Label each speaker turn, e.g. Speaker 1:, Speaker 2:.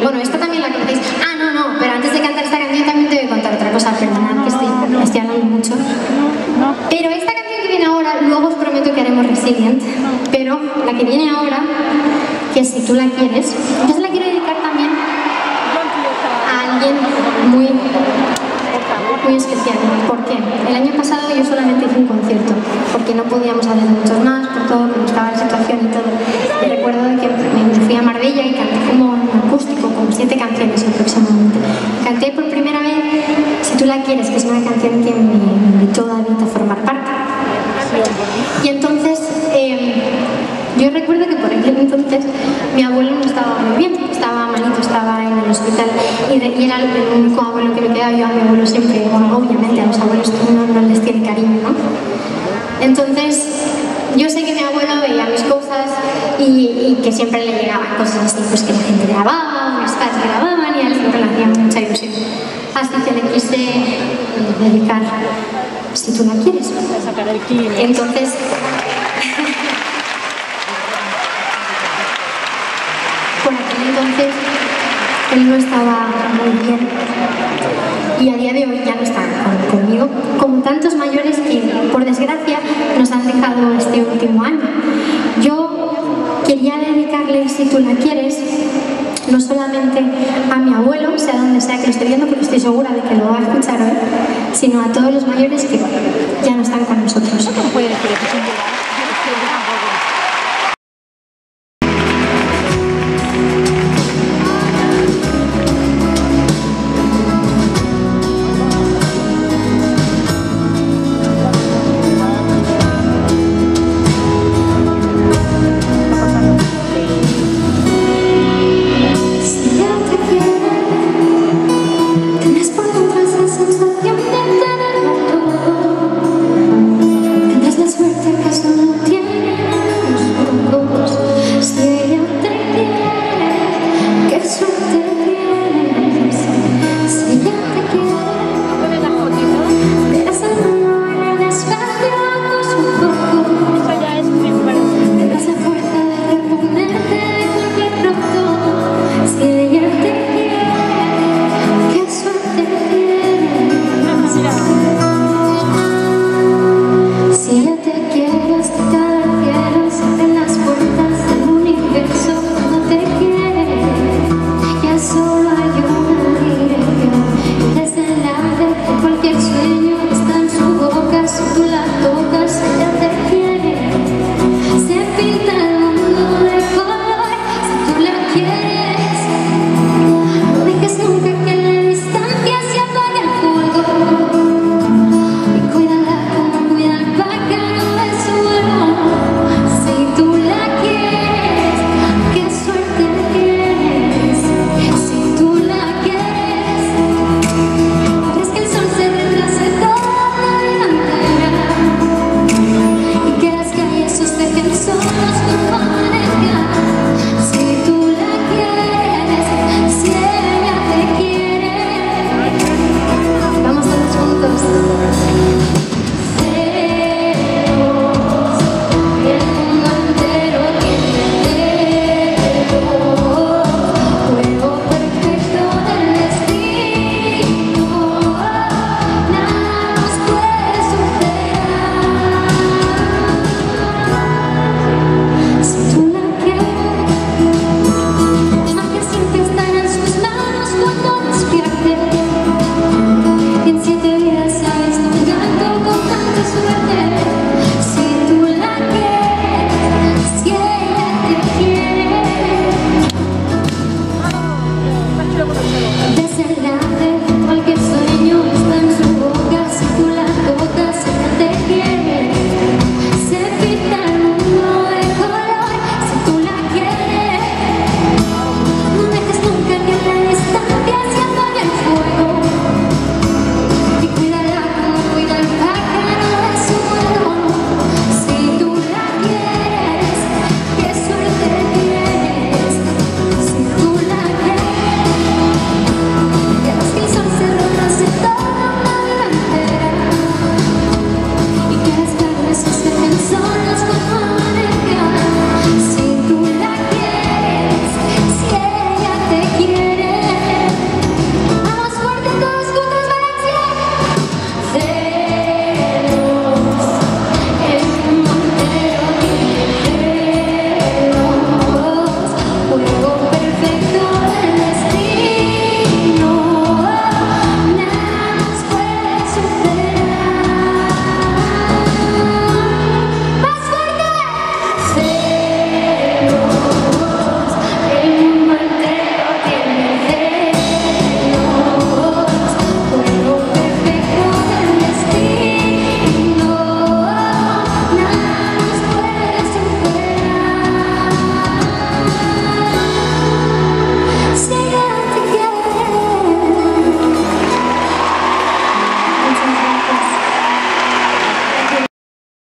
Speaker 1: Bueno, esta también la conocéis. Ah, no, pero antes de cantar esta canción también te voy a contar otra cosa, perdonad que estoy hablando mucho. Pero esta canción que viene ahora, luego os prometo que haremos Resilient, pero la que viene ahora, que Si tú la quieres, yo se la quiero dedicar también a alguien muy especial. ¿Por qué? El año pasado yo solamente hice un concierto, porque no podíamos hacer muchos más, por todo como estaba la situación y todo. Y recuerdo que me fui a Marbella y canté como un acústico, como 7 canciones aproximadamente. Canté por primera vez Si tú la quieres, que es una canción que me invitó David a formar parte. Y entonces, yo recuerdo que por aquel entonces mi abuelo no estaba muy bien, estaba malito, estaba en el hospital y era el único abuelo que me quedaba. Yo a mi abuelo siempre, bueno, obviamente a los abuelos uno no les tiene cariño, ¿no? Entonces, yo sé que mi abuelo veía mis cosas y que siempre le llegaban cosas así, pues que la gente grababa, mis padres grababan y a él siempre le hacía mucha ilusión. Así que le quise dedicar Si tú la quieres. Entonces, por aquel entonces él no estaba muy bien y a día de hoy ya no está conmigo, como tantos mayores que por desgracia nos han dejado este último año. Yo quería dedicarle Si tú la quieres no solamente a mi abuelo, sea donde sea que lo esté viendo, porque estoy segura de que lo va a escuchar hoy, sino a todos los mayores que ya no están con nosotros.
Speaker 2: Suerte